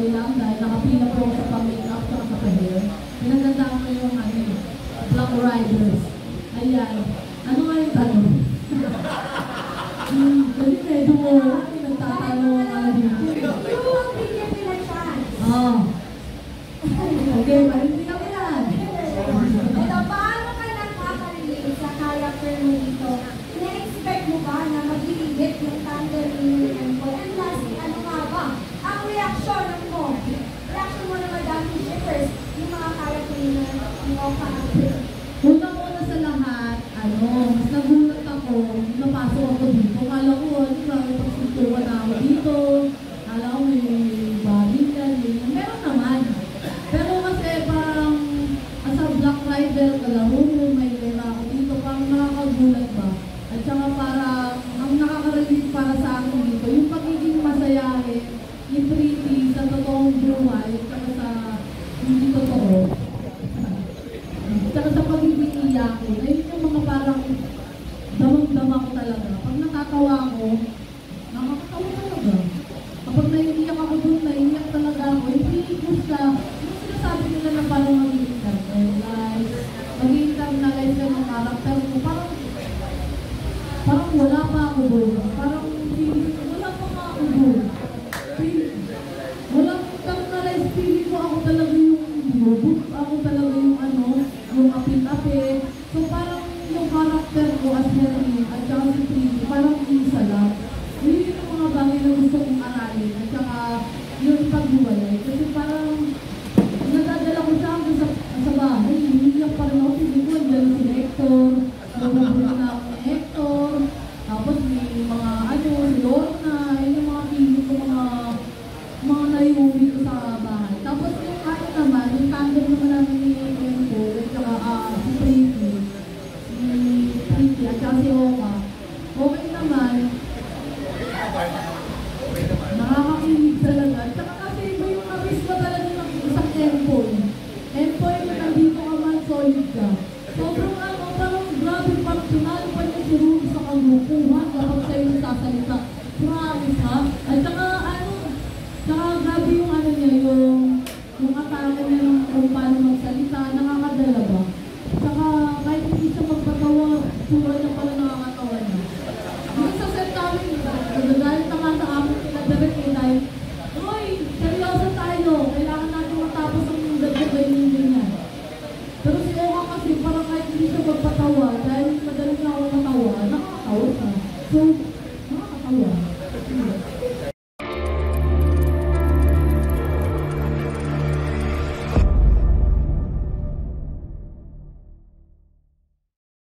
okay lang dahil nakapila po ako sa pang-makeup at sa hair. Pinagandaan ko yung Black Riders. Ayan. Ano nga yung tanong? Kasi medyo mo, nagtatanong nga dito. Yung bigyan nila siya. Oo. Okay, marimpi kami yan. Ito, paano ka nakaka-relate sa character mo dito? Ina-expect mo ba na mag-iigit yung tandem ni Empoy? And lastly, ano nga ba ang reaksyon mo? Reaksyon mo na Madam Shippers, yung mga character na ka-actor? Una-una sa lahat, mas nagulat ako, napasok ako dito. Kala ko, pagsuntukan na ako dito. Kala ko may body ka, meron naman. Pero kasi parang, as a Black Rider, kalaro mo, may lera ako dito, parang nakakagulat ba? At saka parang, ang nakaka-relate para sa akin dito, yung pagiging masayahin, ni Pretty sa totoong buhay, at saka sa hindi totoo. Tsaka sa pagiging iyakin, ayun yung mga parang damang-dama ko talaga. Pag natatawa ako, nakakatawa talaga. Kapag naiiyak ako doon, naiiyak talaga ako. Hindi gusto, yung sinasabi nila na parang mag-internalize, mag-internalize ka ng karakter mo, parang wala pa ako doon. Parang wala pa nga ako doon. Walang internalize, feeling ko ako talaga yung robot, ako talaga yung yung apit-apit. So parang yung karakter ko as Henry at saka si Pretty, parang isa lang. Yun yung mga bagay na gusto kong aralin at saka yung paghiwalay. Kasi parang nadadala ko siya hanggang sa bahay. Hiniyak pa rin ako, hindi ko, andyan si Hector. Nabubulong na ako ni Hector. Tapos may mga si Lorna. Yun yung mga piling ko, mga naiuwi ko sa bahay. Tapos yung naman, yung tandem naman namin ni Empoy at saka si Pretty at saka si